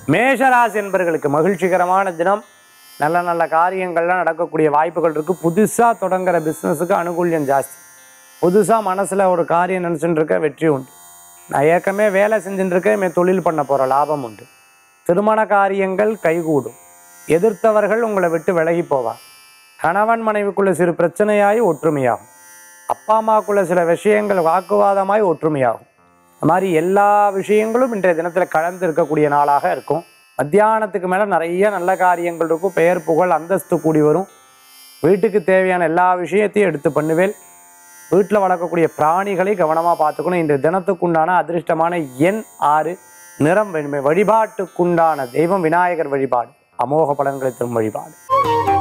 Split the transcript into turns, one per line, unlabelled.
மேஷராசி என்பவர்களுக்கு மகிழ்ச்சிகரமான தினம். நல்ல நல்ல காரியங்கள்லாம் நடக்கக்கூடிய வாய்ப்புகள் இருக்குது. புதுசாக தொடங்குற பிஸ்னஸுக்கு அனுகூல்யம் ஜாஸ்தி. புதுசாக மனசில் ஒரு காரியம் நினச்சிட்டு இருக்க வெற்றி உண்டு. நான் ஏற்கனவே வேலை செஞ்சுட்டு இருக்கேன், தொழில் பண்ண போகிற லாபம் உண்டு. திருமண காரியங்கள் கைகூடும். எதிர்த்தவர்கள் உங்களை விட்டு விலகி போவார். கணவன் மனைவிக்குள்ள சிறு பிரச்சனையாகி ஒற்றுமையாகும். அப்பா அம்மாக்குள்ள சில விஷயங்கள் வாக்குவாதமாய் ஒற்றுமையாகும். இந்த மாதிரி எல்லா விஷயங்களும் இன்றைய தினத்தில் கலந்து இருக்கக்கூடிய நாளாக இருக்கும். மத்தியானத்துக்கு மேலே நிறைய நல்ல காரியங்கள் இருக்கும். பெயர் புகழ் அந்தஸ்து கூடி வரும். வீட்டுக்கு தேவையான எல்லா விஷயத்தையும் எடுத்து பண்ணுவேல். வீட்டில் வளர்க்கக்கூடிய பிராணிகளை கவனமாக பார்த்துக்கணும். இன்றைய தினத்துக்குண்டான அதிர்ஷ்டமான எண் 6, நிறம் வெண்மை. வழிபாட்டுக்குண்டான தெய்வம் விநாயகர் வழிபாடு. அமோக பலன்களை தரும் வழிபாடு.